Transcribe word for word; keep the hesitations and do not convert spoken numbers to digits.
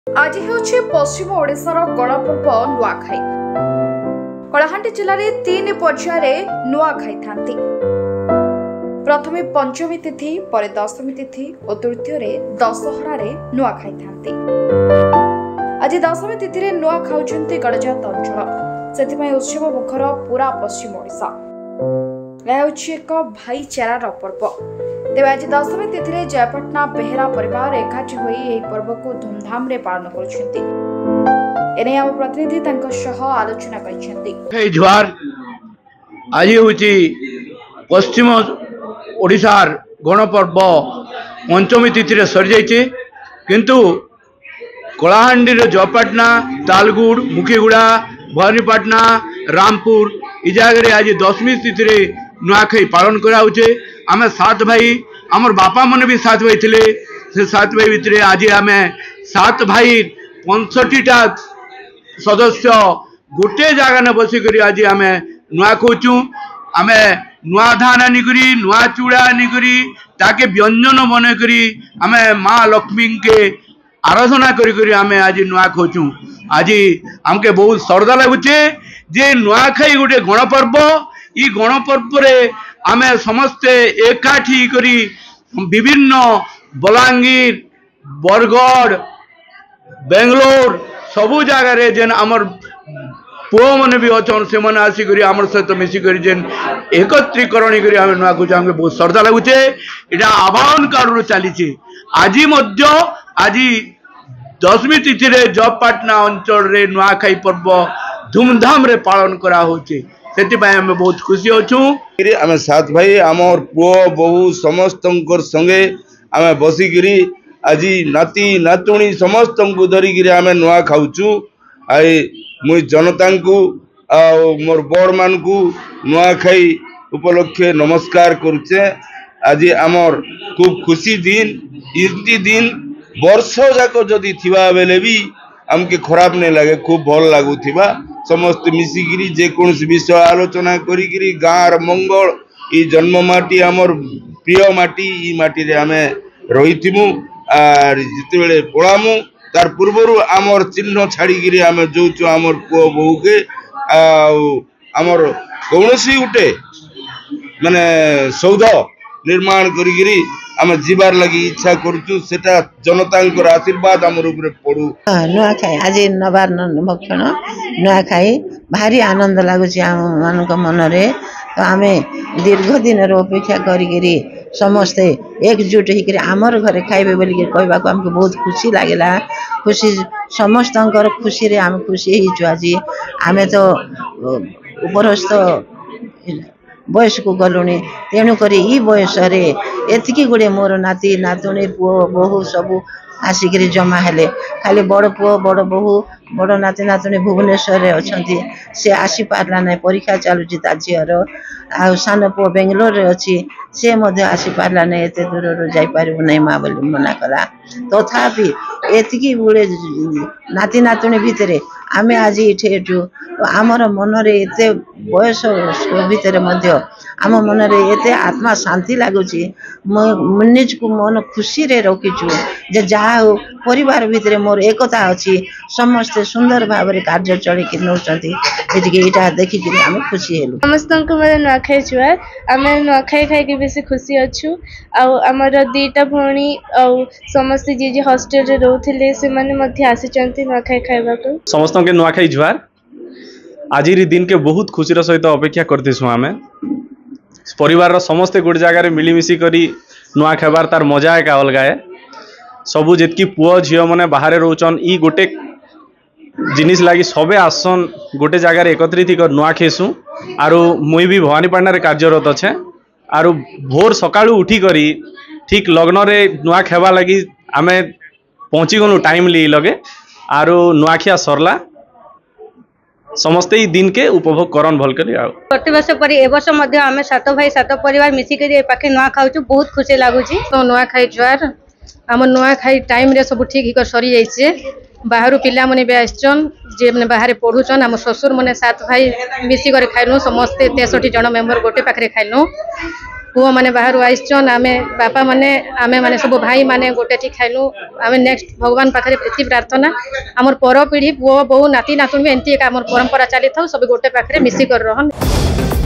आज ହେଉଛି ପଶ୍ଚିମ ଓଡ଼ିଶାର ଗଣପର୍ବ ନୂଆଖାଇ। କଳାହାଣ୍ଡି ଜିଲ୍ଲାରେ ତିନି ପର୍ଯ୍ୟାୟରେ ନୂଆଖାଇ ଥାନ୍ତି। ପ୍ରଥମେ ପଞ୍ଚମୀ ତିଥି, ପରେ ଦଶମୀ ତିଥି ଓ ତୃତୀୟରେ ଦଶହରାରେ ନୂଆଖାଇ ଥାନ୍ତି। ଆଜି ଦଶମୀ ତିଥିରେ ନୂଆ ଖାଉଛନ୍ତି ଗଡ଼ଜାତ ଅଞ୍ଚଳ, ସେଥିପାଇଁ ଉତ୍ସବ ମୁଖର ପୁରା ପଶ୍ଚିମ ଓଡ଼ିଶା। ଏହା ହେଉଛି ଏକ ଭାଇଚାରାର ପର୍ବ। ତେବେ ଆଜି ଦଶମୀ ତିଥି जयपटना बेहेरा परिवार एकाठी होई एही पर्व को धूमधाम रे पालन करुछंती। एने हम प्रतिनिधि तंक सह आलोचना करिसेंती। हे जुआर आज होची पश्चिम ओडिशार गणपर्व पंचमी तिथि रे सर जाइछे, किंतु कलाहांडी रे जयपटना, तालगुड़, मुखीगुड़ा, भवानीपाटना, रामपुर इ जगह रे आज दशमी तिथि रे नुआखाई पालन करा होचे। आमे सात भाई, आमर बापा मन भी सात भाई थिले, से सात भाई भितर आज आम सात भाई पंचटीटा सदस्य गोटे जगह ने बसिक आज आम नुआ खोचु। आम नुआ धान आनिकी, नुआ चूड़ा आनिकी ताके व्यंजन बनकरी आम माँ लक्ष्मी के आराधना करी आम आज नुआ खोचु। आज आमके बहुत श्रद्धा लगुचे जे नुआखाई गोटे गणपर्व। इ गणपर्व रे आमे समस्ते एकाठी करी विभिन्न बलांगीर, बरगढ़, बेंगलोर सबू जगह रे जेन आमर पुओ मन भी अच्छन से मन आसी करी आमर सहित मिसी करी जेन एकत्रीकरण करी आमे नुआ कुछ आमके बहुत श्रद्धा लगुचे। इटा आवाहन कारू चलीचे। आज मध्य आज दशमी तिथि रे जयपटना अंचल रे नुआखाई पर्व धूमधाम रे पालन करा होचे। सेतिपाई हमें बहुत खुशी अच्छू। आम सात भाई आमर पुओ बहु समस्त संगे आम बसिकी आज नाती नातुणी समस्त को धरिकी आम नुआ खाऊचु। आई मुई जनता को मोर बड़ मान को नुआखाई उपलक्षे नमस्कार करुचे। आज आमर खूब खुशी दिन, इति दिन वर्ष जाक जदि थिबा बेले भी आमके खराब नहीं लगे, खूब भल लगुथिबा। समस्त मिसिकी जेकोसी विषय आलोचना करी गाँर मंगल ई जन्म माटी आमर प्रिय माटी ई माटी रे आमे रहीथिमु। आर जिते पलामु तार पूर्वर आमर चिन्ह छाड़ी आमे जोचु आमर पुओ बहु के आमर कौनसी गुटे माने सौध निर्माण करी आम जीवार लगी इच्छा करुचु। सेटा जनता आशीर्वाद आमर ऊपर पड़ू। नुआखाई आज नवान्न भक्षण नुआखाई भारी आनंद लगुच आम मान मन रे। तो आम दीर्घ दिन अपेक्षा करी समस्ते एकजुट होकर आमर घरे खाइबे बोल कहवा को आमको बहुत खुशी लगेगा। खुशी समस्त खुशी रे आम खुशी हो। आज आम तो उपरस्थ बयस को गलुणी, तेणुक इ बयस एतिकी गुड़े मोर नाती नातुणी पुओ बहु सबू आसिक जमा हेले। खाली बड़ पुओ बड़ बहु बड़ नाती नातुणी भुवनेश्वर अच्छा से आसी पारला ना, परीक्षा चलुची ता झीर। आ सान पुओ बेंगलोर रे अच्छी से मध्य आसी पारला ना, एते दूर जापारू ना माँ बोली मना कला। तथापि एतिकी गुड़े नाती नातुणी भितर आमे आज इठे एठू आमर मन रे एते बयस भितर मध्य आम मन रे एते आत्मा शांति लगुची। निज को मन खुशी रे रखीचु जे जहा हो परिवार भितर मोर एकता अच्छी, समस्ते सुंदर भाव रे कार्य चली कि नौचंती। एटा देखिक आम खुशी हेलु। समस्त को मेरे नुआखाई जुआर। आम नुआखाई खाई के बेसी खुशी अच्छू। आमर दीटा भौणी आउ समस्त जी जी हॉस्टल रे रहउथिले से माने मध्य आसीचंती नुआखाई खाइबा को। समस्त के नुआखाई जुआर। आज दिन के बहुत खुशी सहित अपेक्षा करतेसु। आम परिवार समस्ते गोटे जगार मिलमिशी करी नुआ खाइबार तार मजा एक अलग है। सबू जितकी पुओ झील मैंने बाहर रोचन ई गोटे जिनिस लगी सबे आसन गोटे जगार एकत्रित कर नुआ खेसु। आरु मुई भी भवानीपाटना रे कार्यरत अच्छे। आरु भोर सकाळु उठी करी ठीक लग्न रे नुआ खाइबा लगी आमे पहुँची गलु टाइमली लगे। आरु नुआखिया सरला समस्ते ही दिन के उपभोग करन भल करी। प्रति वर्ष पर ए वर्ष मध्य आमे सात भाई सात परिवार मिसिक ए पाखे नुआ खाउछु, बहुत खुशी लागुची। तो नुआ खाई जुआर आम नुआ खाई टाइम रे सब ठीक ही सरी जाइए। बाहर पिला मने भी आसचन जे मने बाहर पढ़ुचन। आम ससुर मने सात भाई मिसिक खाइलु, समस्ते तेसठी जन मेम्बर गोटे पाखे खाइलु। पुओ मैंने बाहर आईचन आम बापा मैंने आम मैंने सब भाई मैंने गोटे ठी खाइलु आम नेक्स्ट भगवान पाखे एति प्रार्थना आमर पर पीढ़ी पुओ बहु नाती नातुन भी एमती एक आमर परंपरा चली था सब गोटे पाखे मिसिकर रहन।